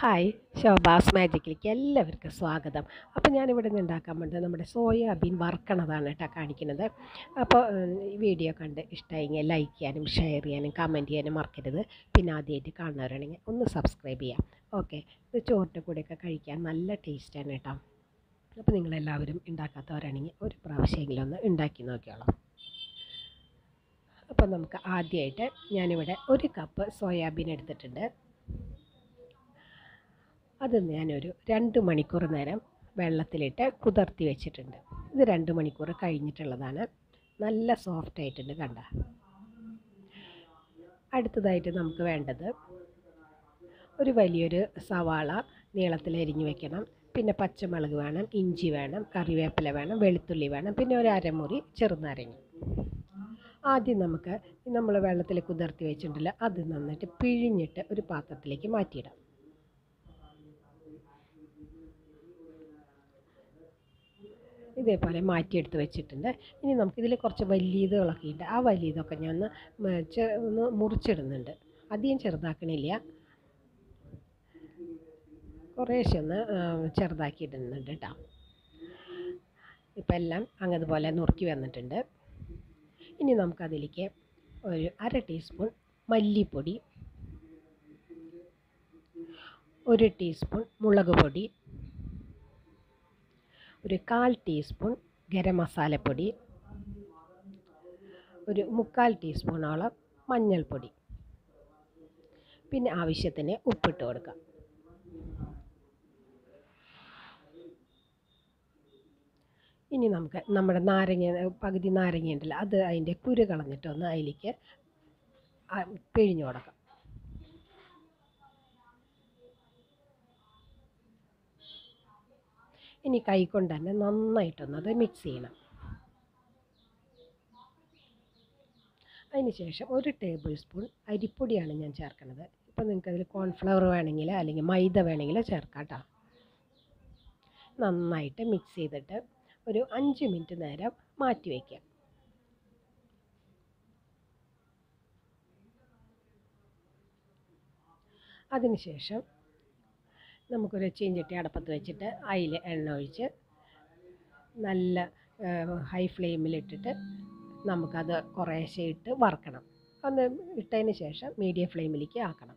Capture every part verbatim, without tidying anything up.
Hi, Shobha's മാജിക്കിലേക്ക് എല്ലാവർക്കും സ്വാഗതം. അപ്പോൾ ഞാനിവിടെ നിന്ന് ഉണ്ടാക്കാൻ വേണ്ടത് നമ്മുടെ സോയാബീൻ വറുക്കണതാണ് കേട്ടോ കാണിക്കുന്നത്. അപ്പോൾ ഈ വീഡിയോ കണ്ട് ഇഷ്ടമായെങ്കിൽ ലൈക്ക് ചെയ്യാനും ഷെയർ ചെയ്യാനും കമൻറ്റ് ചെയ്യാനും മറക്കരുത്. പിന്നെ ആദ്യമായിട്ട് കാണുന്നവരാണെങ്കിൽ ഒന്ന് സബ്സ്ക്രൈബ് ചെയ്യാം. ഓക്കെ, ഇത് ചോറിൻ്റെ കൂടെയൊക്കെ കഴിക്കാൻ നല്ല ടേസ്റ്റാണ് കേട്ടോ. അപ്പോൾ നിങ്ങളെല്ലാവരും ഉണ്ടാക്കാത്തവരാണെങ്കിൽ ഒരു പ്രാവശ്യമെങ്കിലും ഒന്ന് ഉണ്ടാക്കി നോക്കിയോളാം. അപ്പോൾ നമുക്ക് ആദ്യമായിട്ട് ഞാനിവിടെ ഒരു കപ്പ് സോയാബീൻ എടുത്തിട്ടുണ്ട്. അത് ഞാനൊരു രണ്ട് മണിക്കൂർ നേരം വെള്ളത്തിലിട്ട് കുതിർത്തി വെച്ചിട്ടുണ്ട്. ഇത് രണ്ട് മണിക്കൂർ കഴിഞ്ഞിട്ടുള്ളതാണ്. നല്ല സോഫ്റ്റ് ആയിട്ടുണ്ട് കണ്ട. അടുത്തതായിട്ട് നമുക്ക് വേണ്ടത് ഒരു വലിയൊരു സവാള നീളത്തിൽ അരിഞ്ഞു വെക്കണം. പിന്നെ പച്ചമുളക് വേണം, ഇഞ്ചി വേണം, കറിവേപ്പില വേണം, വെളുത്തുള്ളി വേണം, പിന്നെ ഒരു അരമുറി ചെറുനാരങ്ങ. ആദ്യം നമുക്ക് നമ്മൾ വെള്ളത്തിൽ കുതിർത്തി വെച്ചിട്ടുണ്ടല്ലോ അത് നന്നായിട്ട് പിഴിഞ്ഞിട്ട് ഒരു പാത്രത്തിലേക്ക് മാറ്റിയിടാം. ഇതേപോലെ മാറ്റിയെടുത്ത് വെച്ചിട്ടുണ്ട്. ഇനി നമുക്കിതിൽ കുറച്ച് വലിയതുകളൊക്കെ ഉണ്ട്. ആ വലിയതൊക്കെ ഞാൻ ഒന്ന് ഒന്ന് മുറിച്ചിടുന്നുണ്ട്. അധികം ചെറുതാക്കണില്ല, കുറേശ്ശെ ഒന്ന് ചെറുതാക്കി ഇടുന്നുണ്ട് കേട്ടോ. ഇപ്പം എല്ലാം അങ്ങതുപോലെ നുറുക്കി വന്നിട്ടുണ്ട്. ഇനി നമുക്കതിലേക്ക് ഒരു അര ടീസ്പൂൺ മല്ലിപ്പൊടി, ഒരു ടീസ്പൂൺ മുളക് പൊടി, ഒരു കാൽ ടീസ്പൂൺ ഗരം മസാലപ്പൊടി, ഒരു മുക്കാൽ ടീസ്പൂണോളം മഞ്ഞൾപ്പൊടി, പിന്നെ ആവശ്യത്തിന് ഉപ്പിട്ട് കൊടുക്കാം. ഇനി നമുക്ക് നമ്മുടെ നാരങ്ങ പകുതി നാരങ്ങ ഉണ്ടല്ലോ അത് അതിൻ്റെ കുരു കളഞ്ഞിട്ടൊന്ന് അതിലേക്ക് പിഴിഞ്ഞു കൊടുക്കാം. ഇനി കൈ കൊണ്ട് തന്നെ നന്നായിട്ടൊന്നത് മിക്സ് ചെയ്യണം. അതിന് ശേഷം ഒരു ടേബിൾ സ്പൂൺ അരിപ്പൊടിയാണ് ഞാൻ ചേർക്കുന്നത്. ഇപ്പോൾ നിങ്ങൾക്ക് അതിൽ കോൺഫ്ലവർ വേണമെങ്കിൽ അല്ലെങ്കിൽ മൈദ വേണമെങ്കിൽ ചേർക്കാം കേട്ടോ. നന്നായിട്ട് മിക്സ് ചെയ്തിട്ട് ഒരു അഞ്ച് മിനിറ്റ് നേരം മാറ്റി വയ്ക്കാം. അതിനുശേഷം നമുക്കൊരു ചീഞ്ചട്ടി അടപ്പത്ത് വെച്ചിട്ട് അതിൽ എണ്ണ ഒഴിച്ച് നല്ല ഹൈ ഫ്ലെയിമിലിട്ടിട്ട് നമുക്കത് കുറേശ്ശെ ഇട്ട് വറുക്കണം. ഒന്ന് ഇട്ടതിന് ശേഷം മീഡിയം ഫ്ലെയിമിലേക്ക് ആക്കണം.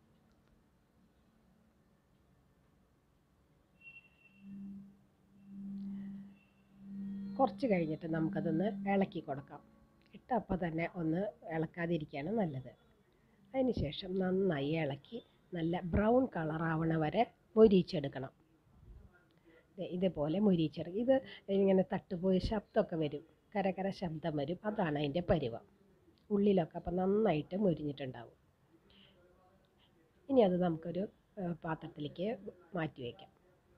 കുറച്ച് കഴിഞ്ഞിട്ട് നമുക്കതൊന്ന് ഇളക്കി കൊടുക്കാം. ഇട്ടപ്പോൾ തന്നെ ഒന്ന് ഇളക്കാതിരിക്കുകയാണ് നല്ലത്. അതിന് ശേഷം നന്നായി ഇളക്കി നല്ല ബ്രൗൺ കളറാവണ വരെ മൊരിച്ചെടുക്കണം. ഇതുപോലെ മൊരിച്ചെടുക്കും. ഇത് ഇങ്ങനെ തട്ടുപോയി ശബ്ദമൊക്കെ വരും, കരകര ശബ്ദം വരും. അതാണ് അതിൻ്റെ പരുവം. ഉള്ളിലൊക്കെ അപ്പം നന്നായിട്ട് മൊരിഞ്ഞിട്ടുണ്ടാവും. ഇനി അത് നമുക്കൊരു പാത്രത്തിലേക്ക് മാറ്റി വയ്ക്കാം.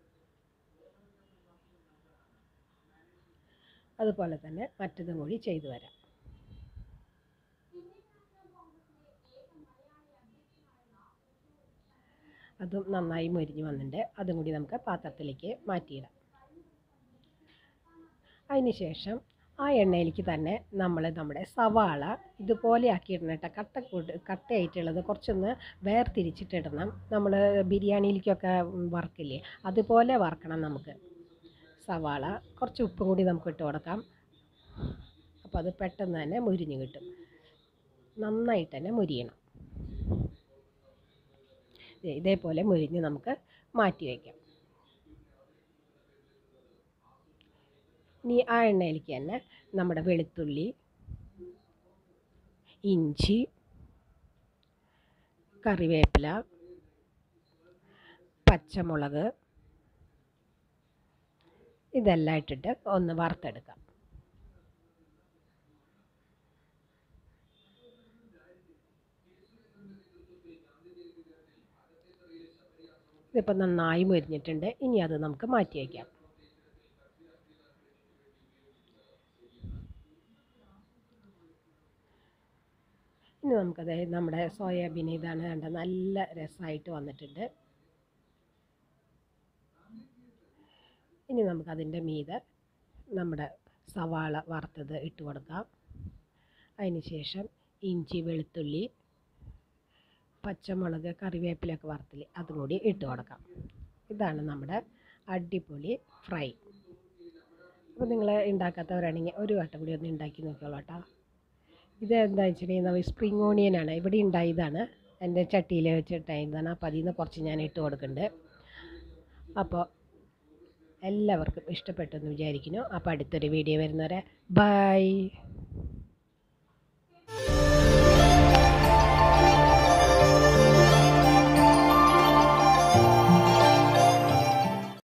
അതുപോലെ തന്നെ മറ്റതും കൂടി ചെയ്തു വരാം. അതും നന്നായി മൊരിഞ്ഞ് വന്നിട്ടുണ്ട്. അതും കൂടി നമുക്ക് പാത്രത്തിലേക്ക് മാറ്റിയിടാം. അതിന് ശേഷം ആ എണ്ണയിലേക്ക് തന്നെ നമ്മൾ നമ്മുടെ സവാള ഇതുപോലെ ആക്കിയിടണം കേട്ടോ. കട്ട കൂട്ട് കട്ടയായിട്ടുള്ളത് കുറച്ചൊന്ന് വേർതിരിച്ചിട്ടിടണം. നമ്മൾ ബിരിയാണിയിലേക്കൊക്കെ വറുക്കില്ലേ അതുപോലെ വറുക്കണം നമുക്ക് സവാള. കുറച്ച് ഉപ്പും കൂടി നമുക്ക് ഇട്ട് കൊടുക്കാം. അപ്പോൾ അത് പെട്ടെന്ന് തന്നെ മുരിഞ്ഞ് കിട്ടും. നന്നായിട്ട് തന്നെ മുരിയണം. ഇതേപോലെ മുരിഞ്ഞ് നമുക്ക് മാറ്റി വയ്ക്കാം. ഇനി ആ എണ്ണയിലേക്ക് തന്നെ നമ്മുടെ വെളുത്തുള്ളി, ഇഞ്ചി, കറിവേപ്പില, പച്ചമുളക് ഇതെല്ലാം ഇട്ടിട്ട് ഒന്ന് വറുത്തെടുക്കാം. ഇതിപ്പോൾ നന്നായി മൊരിഞ്ഞിട്ടുണ്ട്. ഇനി അത് നമുക്ക് മാറ്റി വയ്ക്കാം. ഇനി നമുക്കത് നമ്മുടെ സോയാബീൻ ഇതാണ് കണ്ട നല്ല രസമായിട്ട് വന്നിട്ടുണ്ട്. ഇനി നമുക്കതിൻ്റെ മീതെ നമ്മുടെ സവാള വറുത്തത് ഇട്ട് കൊടുക്കാം. അതിന് ശേഷം ഇഞ്ചി, വെളുത്തുള്ളി, പച്ചമുളക് കറിവേപ്പിലൊക്കെ വറുത്തില്ലേ അതും കൂടി ഇട്ട് കൊടുക്കാം. ഇതാണ് നമ്മുടെ അടിപൊളി ഫ്രൈ. അപ്പോൾ നിങ്ങൾ ഉണ്ടാക്കാത്തവരാണെങ്കിൽ ഒരു വട്ടം കൂടി ഒന്ന് ഉണ്ടാക്കി നോക്കിയോളൂ കേട്ടോ. ഇത് എന്താ വെച്ചിട്ടുണ്ടെങ്കിൽ നമ്മൾ സ്പ്രിങ് ഓണിയനാണ് ഇവിടെ ഉണ്ടായതാണ്, എൻ്റെ ചട്ടിയിൽ വെച്ചിട്ടായതാണ്. അപ്പോൾ അതിൽ നിന്ന് കുറച്ച് ഞാൻ ഇട്ട് കൊടുക്കുന്നുണ്ട്. അപ്പോൾ എല്ലാവർക്കും ഇഷ്ടപ്പെട്ടെന്ന് വിചാരിക്കുന്നു. അപ്പോൾ അടുത്തൊരു വീഡിയോ വരുന്നവരെ ബൈ.